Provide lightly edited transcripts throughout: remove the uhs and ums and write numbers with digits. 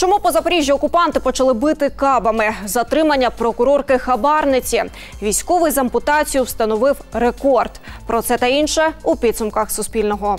Чому по Запоріжжю окупанти почали бити кабами? Затримання прокурорки-хабарниці. Військовий з ампутацією встановив рекорд. Про це та інше у підсумках Суспільного.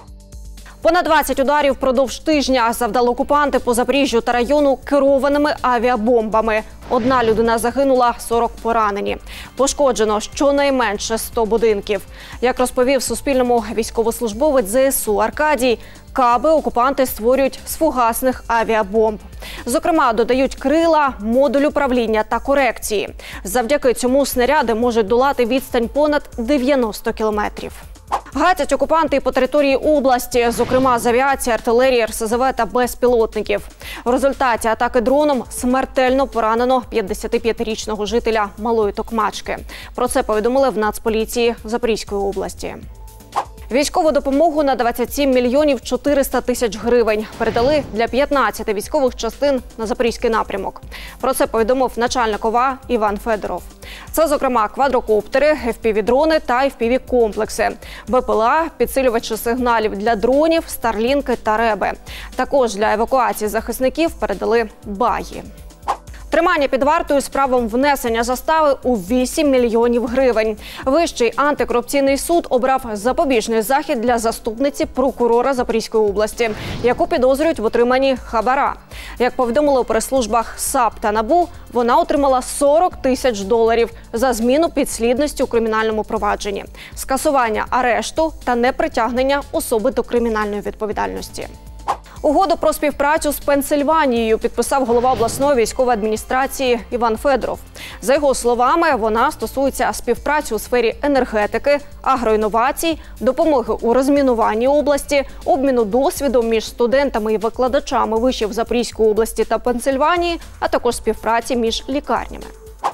Понад 20 ударів впродовж тижня завдали окупанти по Запоріжжю та району керованими авіабомбами. Одна людина загинула, 40 поранені. Пошкоджено щонайменше 100 будинків. Як розповів Суспільному військовослужбовець ЗСУ Аркадій, каби окупанти створюють з фугасних авіабомб. Зокрема, додають крила, модуль управління та корекції. Завдяки цьому снаряди можуть долати відстань понад 90 кілометрів. Гатять окупанти і по території області, зокрема з авіації, артилерії, РСЗВ та безпілотників. В результаті атаки дроном смертельно поранено 55-річного жителя Малої Токмачки. Про це повідомили в Нацполіції Запорізької області. Військову допомогу на 27 мільйонів 400 тисяч гривень передали для 15 військових частин на Запорізький напрямок. Про це повідомив начальник ОВА Іван Федоров. Це, зокрема, квадрокоптери, FPV-дрони та FPV-комплекси, БПЛА, підсилювачі сигналів для дронів, старлінки та реби. Також для евакуації захисників передали багі. Тримання під вартою з правом внесення застави у 8 мільйонів гривень. Вищий антикорупційний суд обрав запобіжний захід для заступниці прокурора Запорізької області, яку підозрюють в отриманні хабара. Як повідомили у прес-службах САП та НАБУ, вона отримала $40 тисяч за зміну підслідності у кримінальному провадженні, скасування арешту та непритягнення особи до кримінальної відповідальності. Угоду про співпрацю з Пенсильванією підписав голова обласної військової адміністрації Іван Федоров. За його словами, вона стосується співпраці у сфері енергетики, агроінновацій, допомоги у розмінуванні області, обміну досвідом між студентами і викладачами вишів Запорізької області та Пенсильванії, а також співпраці між лікарнями.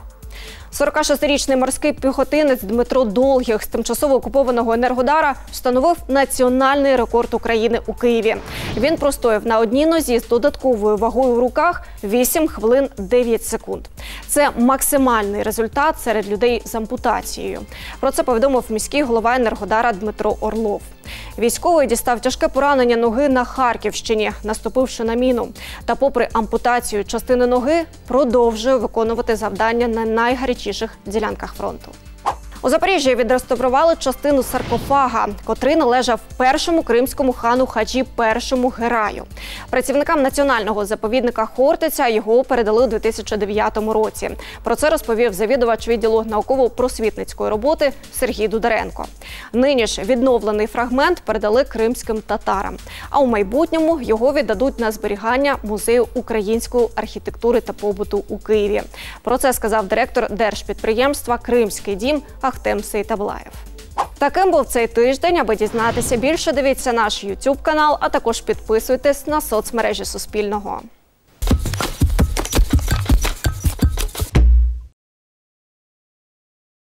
46-річний морський піхотинець Дмитро Долгих з тимчасово окупованого Енергодара встановив національний рекорд України у Києві. Він простояв на одній нозі з додатковою вагою в руках 8 хвилин 9 секунд. Це максимальний результат серед людей з ампутацією. Про це повідомив міський голова Енергодара Дмитро Орлов. Військовий дістав тяжке поранення ноги на Харківщині, наступивши на міну. Та попри ампутацію частини ноги, продовжує виконувати завдання на найгарячіших ділянках фронту. У Запоріжжі відреставрували частину саркофага, котрий належав першому кримському хану Хаджі І Гераю. Працівникам національного заповідника Хортиця його передали у 2009 році. Про це розповів завідувач відділу науково-просвітницької роботи Сергій Дударенко. Нині ж відновлений фрагмент передали кримським татарам. А у майбутньому його віддадуть на зберігання Музею української архітектури та побуту у Києві. Про це сказав директор держпідприємства «Кримський дім» Ахтем Сейтаблаєв. Таким був цей тиждень. Аби дізнатися більше, дивіться наш YouTube канал, а також підписуйтесь на соцмережі Суспільного.